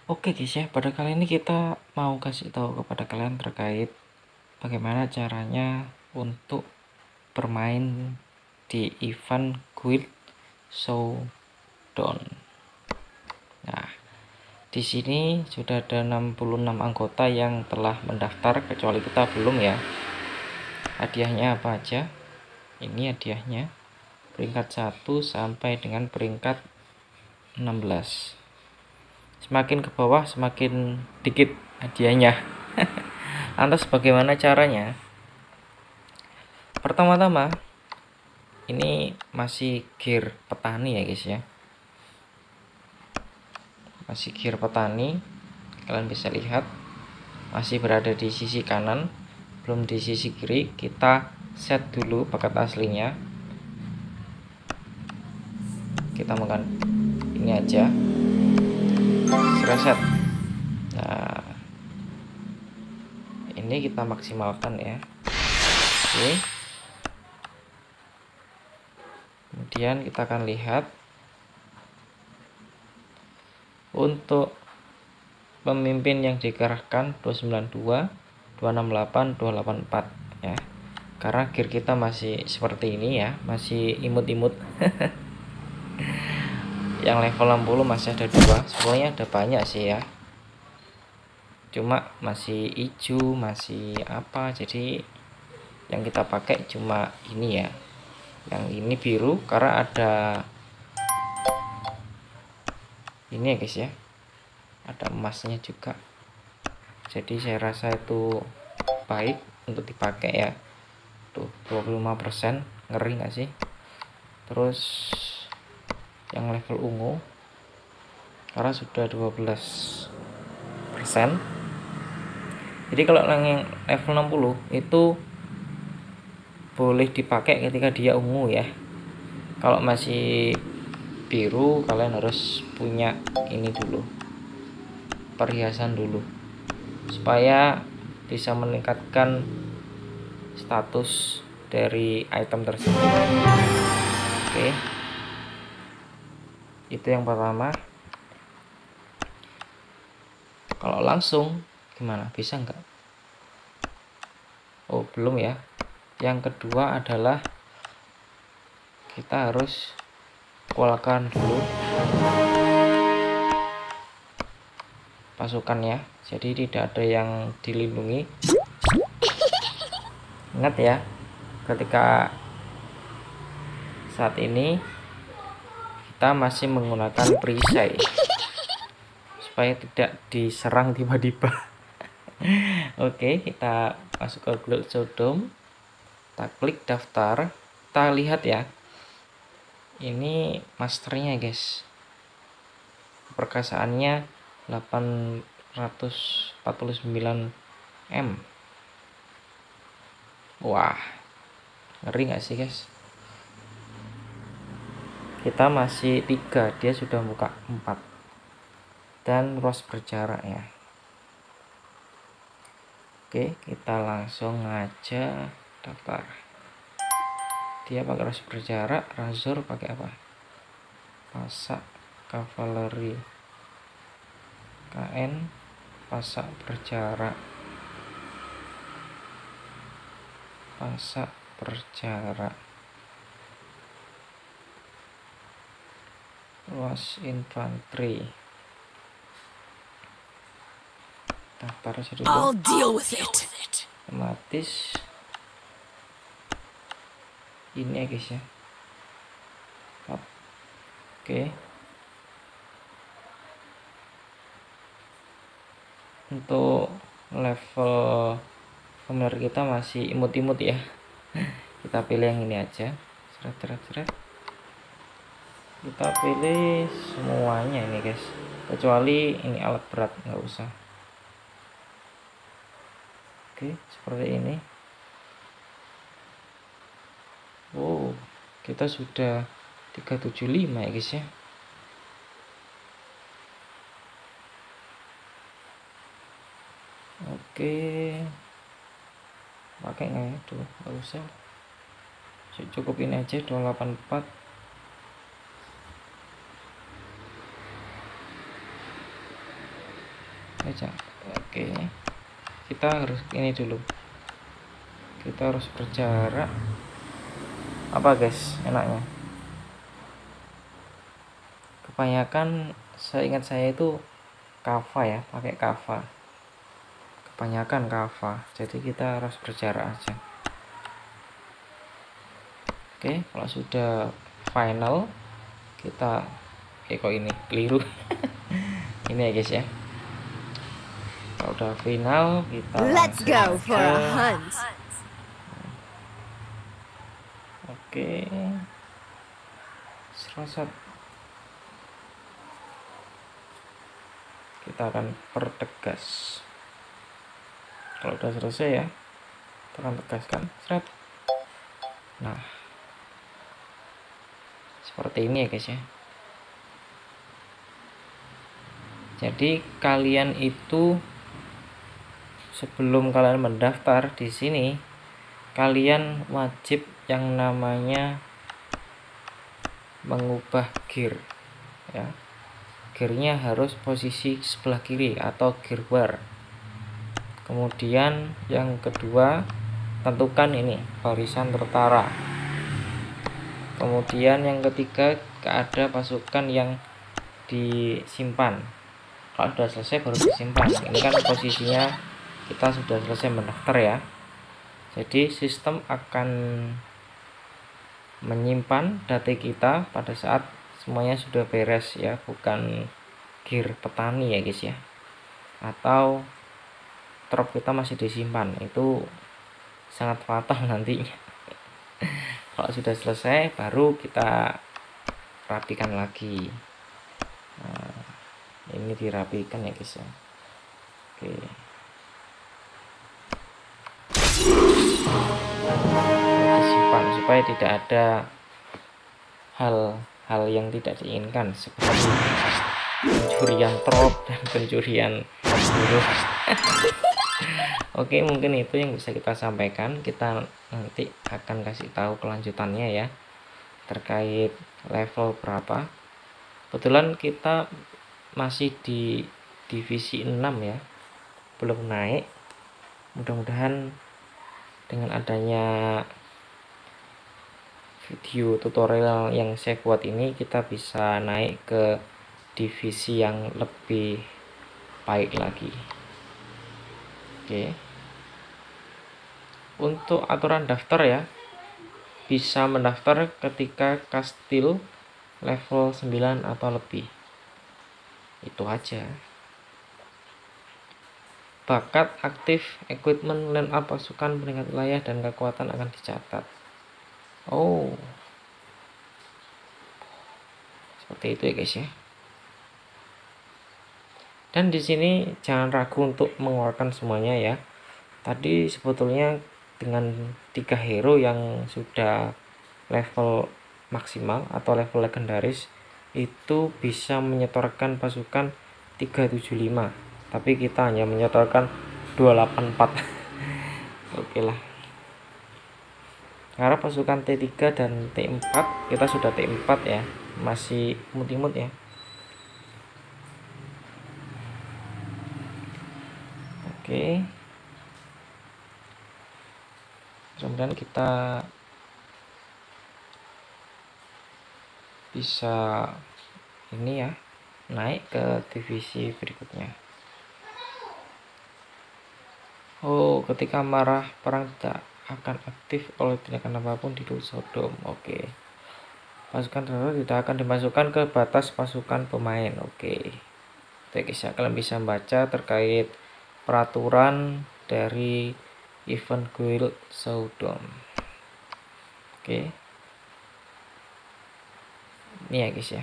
Oke guys ya, pada kali ini kita mau kasih tahu kepada kalian terkait bagaimana caranya untuk bermain di event Guild Showdown. Nah, di sini sudah ada 66 anggota yang telah mendaftar, kecuali kita belum ya. Hadiahnya apa aja? Ini hadiahnya peringkat 1 sampai dengan peringkat 16. Semakin ke bawah semakin dikit hadiahnya. Lantas bagaimana caranya? Pertama-tama, ini masih gear petani ya guys ya. Masih gear petani. Kalian bisa lihat masih berada di sisi kanan, belum di sisi kiri. Kita set dulu paket aslinya. Kita makan ini aja. Reset. Nah, ini kita maksimalkan ya. Oke. Kemudian kita akan lihat untuk pemimpin yang dikerahkan 292, 268, 284 ya. Karena gear kita masih seperti ini ya, masih imut-imut. Yang level 60 masih ada 2, sebenarnya ada banyak sih ya. Cuma masih hijau, masih apa, jadi yang kita pakai cuma ini ya. Yang ini biru karena ada ini ya guys ya, ada emasnya juga, jadi saya rasa itu baik untuk dipakai ya. Tuh 25%, ngeri nggak sih? Terus yang level ungu karena sudah 12%, jadi kalau yang level 60 itu boleh dipakai ketika dia ungu ya. Kalau masih biru kalian harus punya ini dulu, perhiasan dulu, supaya bisa meningkatkan status dari item tersebut. Oke, itu yang pertama. Kalau langsung gimana, bisa nggak? Oh belum ya. Yang kedua adalah kita harus kualkan dulu pasukannya, jadi tidak ada yang dilindungi. Ingat ya, ketika saat ini kita masih menggunakan perisai supaya tidak diserang tiba-tiba. Oke, kita masuk ke Guild Showdown, kita klik daftar, kita lihat ya, ini masternya guys, perkasaannya 849M. Wah, ngeri nggak sih guys? Kita masih 3, dia sudah buka 4, dan ruas berjarak ya. Oke, kita langsung aja daftar. Dia pakai ruas berjarak, razor pakai apa? Pasak kavaleri, KN pasak berjarak, pasak berjarak, ruas infanteri. Daftar saja dulu. Otomatis ini ya guys ya. Oke, untuk level familiar kita masih imut-imut ya. Kita pilih yang ini aja. Seret. Kita pilih semuanya ini guys, kecuali ini alat berat, nggak usah. Oke, seperti ini. Wow, kita sudah 375 ya guys ya. Oke, pakai nggak ya? Tuh, nggak usah, cukup ini aja 284. saja. Oke, kita harus ini dulu, kita harus berjarak apa guys enaknya. Kebanyakan seingat saya itu kava ya, pakai kava, kebanyakan kava, jadi kita harus berjarak aja. Oke, kalau sudah final kita kok ini keliru ini ya guys ya. Kalau udah final kita Let's go for a hunt. Oke, serosot. Kita akan pertegas. Kalau udah selesai ya, kita akan tegaskan, seret. Nah, seperti ini ya guys ya. Jadi kalian itu sebelum kalian mendaftar di sini, kalian wajib yang namanya mengubah gear ya. Gearnya harus posisi sebelah kiri atau gear bar. Kemudian yang kedua, tentukan ini barisan tertara. Kemudian yang ketiga, ada pasukan yang disimpan. Kalau sudah selesai baru disimpan. Ini kan posisinya kita sudah selesai mendaftar ya. Jadi sistem akan menyimpan data kita pada saat semuanya sudah beres ya, bukan gear petani ya guys ya, atau trop kita masih disimpan, itu sangat fatal nantinya. Kalau sudah selesai baru kita rapikan lagi. Nah, ini dirapikan ya guys ya. Oke, disimpan supaya tidak ada hal-hal yang tidak diinginkan seperti pencurian trop dan pencurian huruf. Oke, mungkin itu yang bisa kita sampaikan. Kita nanti akan kasih tahu kelanjutannya ya, terkait level berapa. Kebetulan kita masih di divisi 6 ya, belum naik. Mudah-mudahan dengan adanya video tutorial yang saya buat ini, kita bisa naik ke divisi yang lebih baik lagi. Oke, untuk aturan daftar ya, bisa mendaftar ketika kastil level 9 atau lebih, itu aja. Bakat aktif, equipment, line up pasukan, peringkat wilayah dan kekuatan akan dicatat. Oh, seperti itu ya guys ya. Dan di sini jangan ragu untuk mengeluarkan semuanya ya. Tadi sebetulnya dengan 3 hero yang sudah level maksimal atau level legendaris itu bisa menyetorkan pasukan 375, tapi kita hanya menyetorkan 284. Oke lah, karena pasukan T3 dan T4 kita sudah T4 ya, masih imut-imut ya. Oke, kemudian kita bisa ini ya, naik ke divisi berikutnya. Oh, ketika marah perang tidak akan aktif oleh tindakan apapun di Sodom. Oke, pasukan tertentu tidak akan dimasukkan ke batas pasukan pemain. Oke, guys ya, kalian bisa baca terkait peraturan dari event guild Sodom. Oke, ini ya guys ya,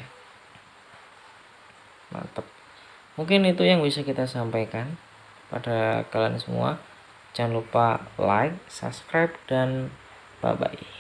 mantap. Mungkin itu yang bisa kita sampaikan pada kalian semua. Jangan lupa like, subscribe, dan bye bye.